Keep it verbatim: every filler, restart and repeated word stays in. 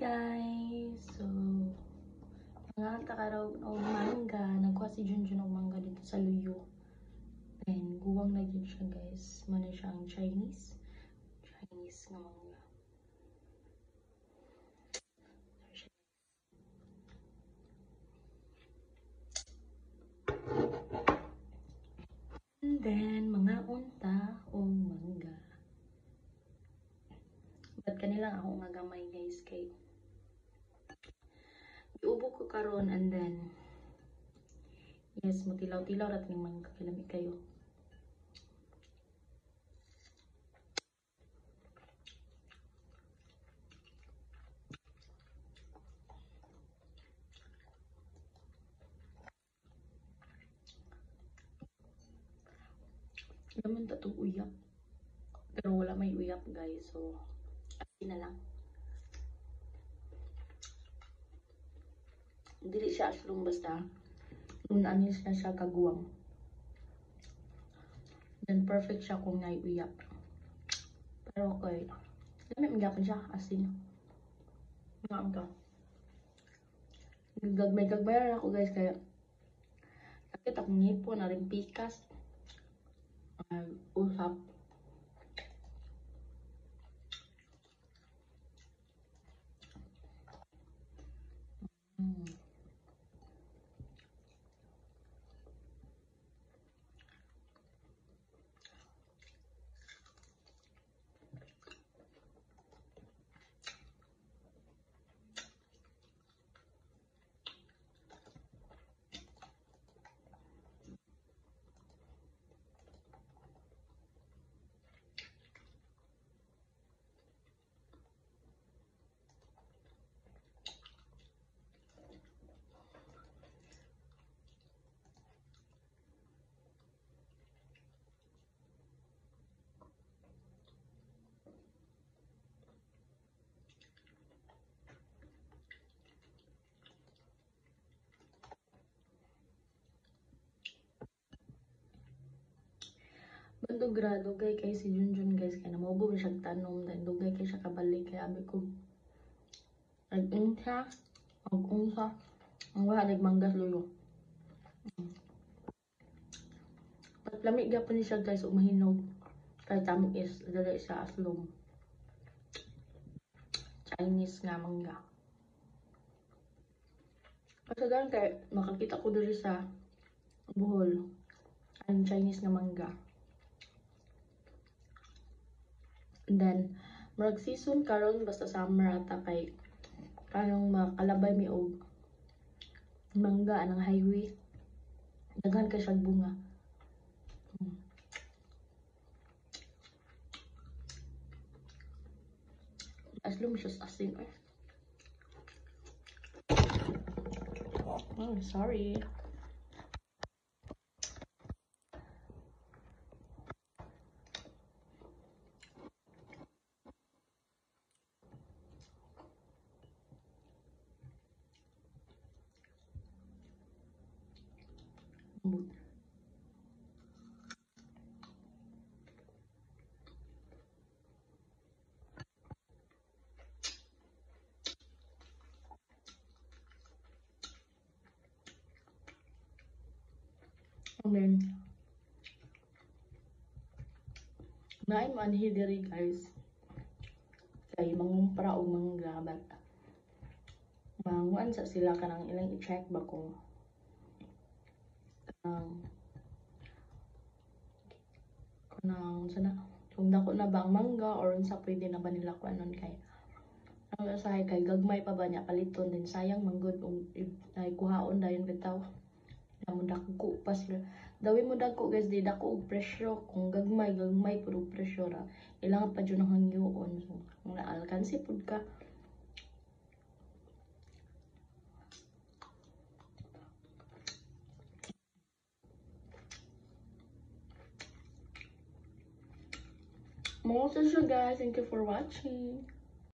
guys! So, mga takaraw o mangga. Nagkuha si Junjun o mangga dito sa Luyo. Then, guwang na din siya guys. Muna siyang Chinese. Chinese nga mangga. And then, mga unta o mangga. Ba't kanilang ako nga gamay guys kay iubo ko karon and then yes, matilaw-tilaw rat ning mangga kilami kayo. Naman ta itong uyap. Pero wala may uyap guys. So, asin na lang. Dili siya aslong basta. Lunaan niya siya siya kaguwang. Then perfect siya kung may uyap. Pero okay. Dami magyapon siya. Asin. Ngaon ka. Gagmay-gagmay ako guys. Kaya sakit akong ngipon. Aring pikas. Uh, usap. Hmm. Bando grado kay kay si Junjun guys kay namaubo siya tanom then dugay kay siya kabalik kay abi ko ag unsa ag unsa ang wala nagmanggas luyo. Pat lami gyapon ni siya guys ug mahinog kay tamo is dala siya aslom Chinese nga mangga. Kasagan kay makakita ko diri sa Bohol ang Chinese nga mangga. And then, marag season karon basta summer ata kay kanong makalabay mi og mangga anang highway. Daghan kay siyang bunga. Hmm. Aslom siya asin eh. Oh, sorry. And then, naay manhi diri guys. Kay mangumpra og mangga but manguan sa sila kanang ilang i-check ba kung kanang kanang sana kung dako na ba ang mangga or unsa pwede na ba nila kuanon kay ang usahay kay gagmay pa ba niya paliton din sayang manggod kung ay kuhaon dayon bitaw. Damo dako pa sila. Dawi mo dako guys di dako og presyo kung gagmay gagmay pud og presyo ra. Ilang pa jud ang hangyoon. So, kung naalkansi pud ka Most of you guys, thank you for watching.